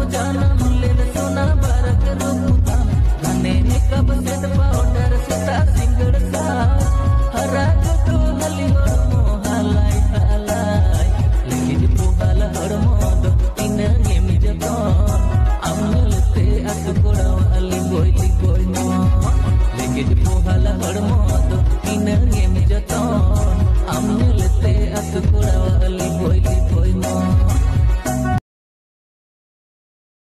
जाना मुल्ले सोना बारक रूप नाने में कब सेट